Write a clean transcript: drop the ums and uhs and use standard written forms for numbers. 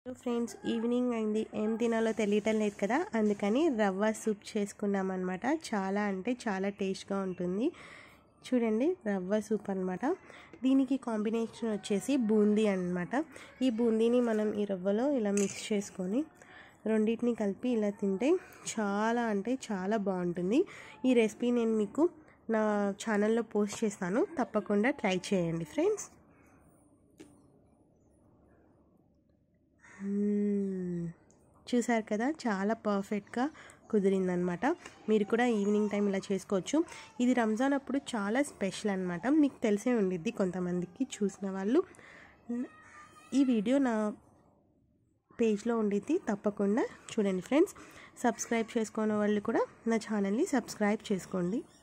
Friends evening అయింది, ఏం తినాలో తెలియటం లేదు కదా, అందుకని రవ్వ సూప్ చేసుకున్నాం అనమాట. చాలా అంటే చాలా టేస్ట్గా ఉంటుంది. చూడండి, రవ్వ సూప్ అనమాట. దీనికి కాంబినేషన్ వచ్చేసి బూందీ అనమాట. ఈ బూందీని మనం ఈ రవ్వలో ఇలా మిక్స్ చేసుకొని రెండింటిని కలిపి ఇలా తింటే చాలా అంటే చాలా బాగుంటుంది. ఈ రెసిపీ నేను మీకు నా ఛానల్లో పోస్ట్ చేస్తాను, తప్పకుండా ట్రై చేయండి ఫ్రెండ్స్. చూసారు కదా, చాలా పర్ఫెక్ట్గా కుదిరిందనమాట. మీరు కూడా ఈవినింగ్ టైం ఇలా చేసుకోవచ్చు. ఇది రంజాన్ అప్పుడు చాలా స్పెషల్ అనమాట. మీకు తెలిసే ఉండిద్ది కొంతమందికి, చూసిన వాళ్ళు. ఈ వీడియో నా పేజ్లో ఉండిద్ది, తప్పకుండా చూడండి ఫ్రెండ్స్. సబ్స్క్రైబ్ చేసుకునే వాళ్ళు కూడా నా ఛానల్ని సబ్స్క్రైబ్ చేసుకోండి.